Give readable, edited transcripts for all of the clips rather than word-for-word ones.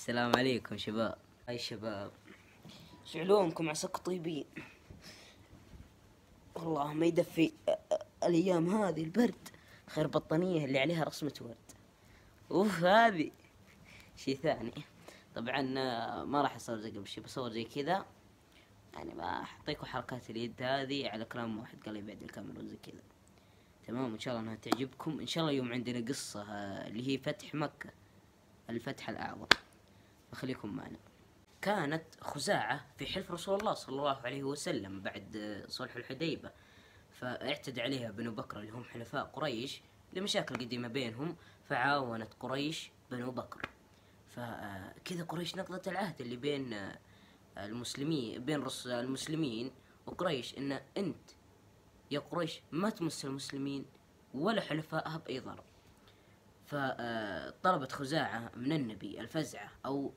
السلام عليكم شباب. هاي شباب، شو علومكم؟ عساكم طيبين. والله ما يدفي الايام هذه البرد. خير بطانية اللي عليها رسمة ورد. اوف هذه شي ثاني. طبعا ما راح اصور زي قبل شي، بصور زي كذا يعني ما اعطيكم حركات اليد هذه على كلام واحد قال لي بعد الكاميرا وزي كذا. تمام، ان شاء الله انها تعجبكم. ان شاء الله يوم عندنا قصة اللي هي فتح مكة، الفتح الاعظم، فخليكم معنا. كانت خزاعة في حلف رسول الله صلى الله عليه وسلم بعد صلح الحديبة، فاعتدى عليها بنو بكر اللي هم حلفاء قريش لمشاكل قديمة بينهم، فعاونت قريش بنو بكر. فكذا قريش نقضت العهد اللي بين المسلمين، بين المسلمين وقريش، ان انت يا قريش ما تمس المسلمين ولا حلفائها بأي ضرر. فطلبت خزاعة من النبي الفزعة، او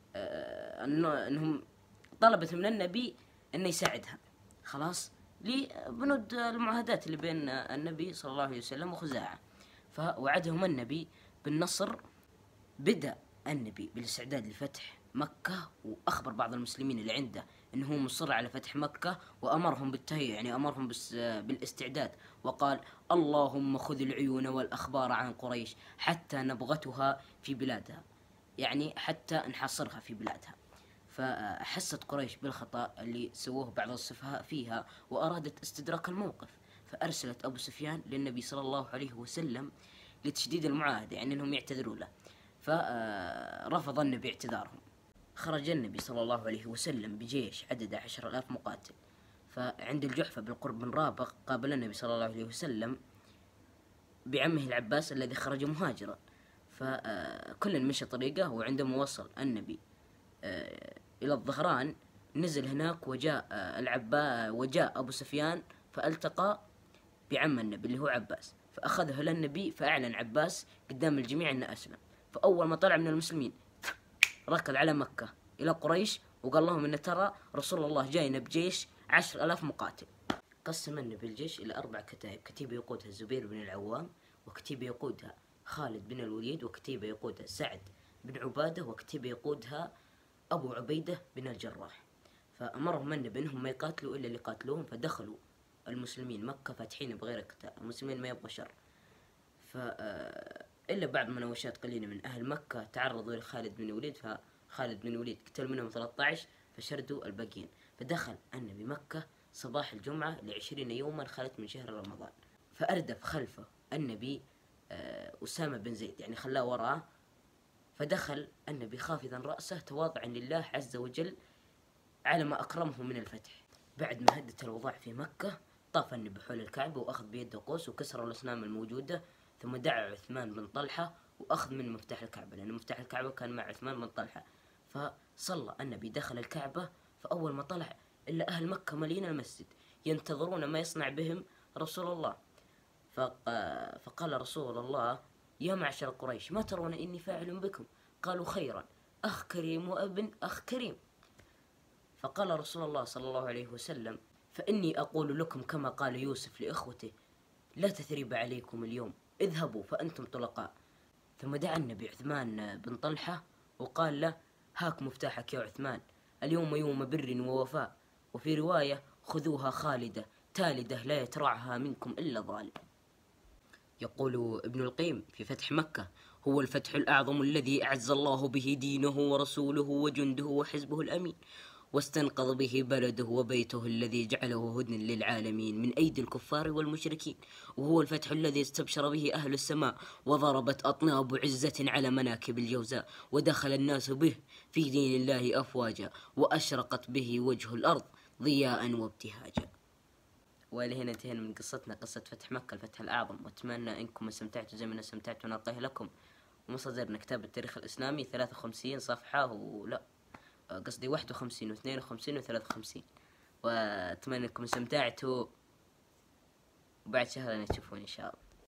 انهم طلبت من النبي انه يساعدها، خلاص، لبنود المعاهدات اللي بين النبي صلى الله عليه وسلم وخزاعة. فوعدهم النبي بالنصر. بدأ النبي بالاستعداد لفتح مكة، واخبر بعض المسلمين اللي عنده انه مصر على فتح مكة، وامرهم بالتهيئ، يعني امرهم بالاستعداد، وقال: اللهم خذ العيون والاخبار عن قريش حتى نبغتها في بلادها، يعني حتى نحاصرها في بلادها. فحست قريش بالخطأ اللي سووه بعض السفهاء فيها، وأرادت استدراك الموقف، فأرسلت أبو سفيان للنبي صلى الله عليه وسلم لتشديد المعاهدة، يعني أنهم يعتذروا له. فرفض النبي اعتذارهم. خرج النبي صلى الله عليه وسلم بجيش عدد 10,000 مقاتل. فعند الجحفة بالقرب من رابغ قابل النبي صلى الله عليه وسلم بعمه العباس الذي خرج مهاجرا. فكل مشى طريقه، وعندما وصل النبي إلى الظهران نزل هناك، وجاء وجاء أبو سفيان فالتقى بعم النبي اللي هو عباس، فأخذه للنبي، فأعلن عباس قدام الجميع أنه أسلم. فأول ما طلع من المسلمين ركض على مكة إلى قريش وقال لهم أن ترى رسول الله جاينا بجيش 10,000 مقاتل. قسم النبي الجيش إلى 4 كتائب: كتيبة يقودها الزبير بن العوام، وكتيبة يقودها خالد بن الوليد، وكتيبة يقودها سعد بن عبادة، وكتيبة يقودها أبو عبيدة بن الجراح. فأمرهم النبي أنهم ما يقاتلوا إلا اللي قاتلوهم. فدخلوا المسلمين مكة فاتحين بغير قتال، المسلمين ما يبغوا شر. إلا بعض مناوشات قليلة من أهل مكة تعرضوا لخالد بن الوليد، فخالد بن الوليد قتل منهم 13 فشردوا الباقين. فدخل النبي مكة صباح الجمعة ل20 يوما خلت من شهر رمضان. فأردف خلفه النبي أسامة بن زيد، يعني خلاه وراءه. فدخل النبي خافضا رأسه تواضعا لله عز وجل على ما أكرمه من الفتح. بعد ما هدت الأوضاع في مكة، طاف النبي حول الكعبة وأخذ بيده قوس وكسر الأصنام الموجودة، ثم دعا عثمان بن طلحة وأخذ من مفتاح الكعبة، لأن مفتاح الكعبة كان مع عثمان بن طلحة. فصلى النبي دخل الكعبة، فأول ما طلع إلا أهل مكة مليين المسجد ينتظرون ما يصنع بهم رسول الله. فقال رسول الله: يا معشر قريش، ما ترون إني فاعل بكم؟ قالوا: خيرا، أخ كريم وابن أخ كريم. فقال رسول الله صلى الله عليه وسلم: فإني أقول لكم كما قال يوسف لإخوته: لا تثريب عليكم اليوم، اذهبوا فأنتم طلقاء. ثم دعا النبي عثمان بن طلحة وقال له: هاك مفتاحك يا عثمان، اليوم يوم بر ووفاء. وفي رواية: خذوها خالدة تالدة لا يترعها منكم إلا ظالم. يقول ابن القيم في فتح مكة: هو الفتح الأعظم الذي أعز الله به دينه ورسوله وجنده وحزبه الأمين، واستنقذ به بلده وبيته الذي جعله هدنا للعالمين من أيدي الكفار والمشركين. وهو الفتح الذي استبشر به أهل السماء، وضربت أطناب عزة على مناكب الجوزاء، ودخل الناس به في دين الله أفواجا، وأشرقت به وجه الأرض ضياء وابتهاجا. ولهنا انتهينا من قصتنا، قصة فتح مكة الفتح الأعظم، وأتمنى إنكم استمتعتوا زي ما أنا استمتعت ونلقيه لكم. ومصادرنا كتاب التاريخ الإسلامي 53 صفحة، ولا قصدي 51 و52 و53. وأتمنى إنكم استمتعتوا، وبعد شهر تشوفون إن شاء الله.